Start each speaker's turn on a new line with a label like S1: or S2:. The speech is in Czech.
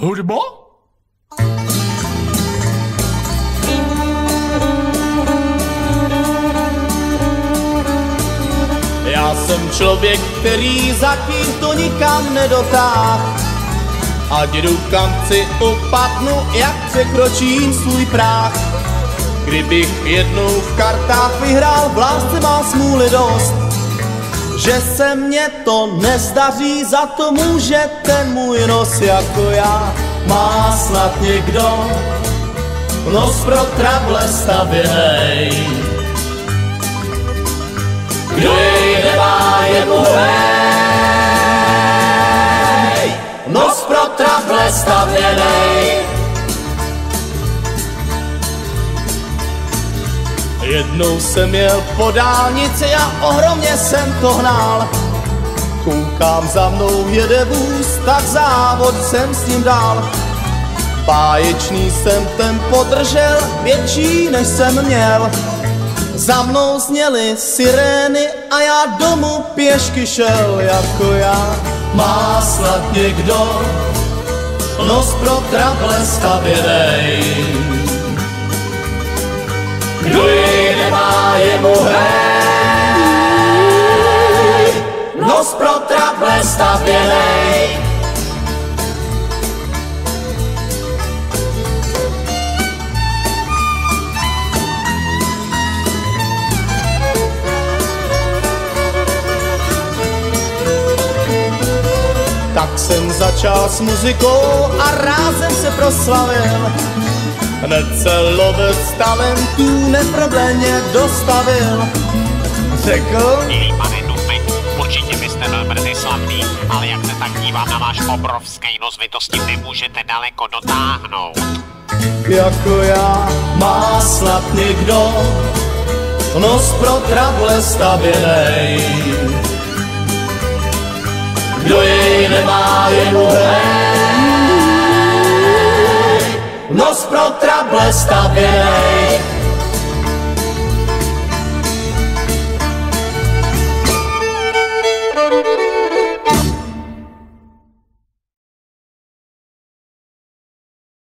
S1: Hudba? Já jsem člověk, který zatím to nikam nedotáhl. Ať jdu kam chci, upadnu, jak překročím svůj práh. Kdybych jednou v kartách vyhrál, v lásce má smůly dost. Že se mně to nezdaří, za to může ten můj nos jako já. Má snad někdo nos pro trable stavěnej. Kdo jej nemá, je mu hej. Nos pro trable stavěnej. Jednou jsem jel po dálnici a ohromně jsem to hnal. Koukám, za mnou jede vůz, tak závod jsem s ním dal. Báječný jsem tempo držel, větší než jsem měl. Za mnou zněly sirény a já domů pěšky šel jako já. Má snad někdo nos pro trable stavěnej. Kdo jej nemá, je mu hej. Nos pro trable stavěnej. Tak jsem začal s muzikou a rázem se proslavil. Hned se lovec talentů neprodleně dostavil. Řekl:
S2: Milý pane Dufek, určitě byste byl brzy slavný, ale jak se tak dívám na váš obrovský nos, vy to s tím nemůžete daleko dotáhnout.
S1: Jako já má snad někdo nos pro trable stavěnej. Kdo jej nemá, je mu hej. Nos pro trable stavěnej.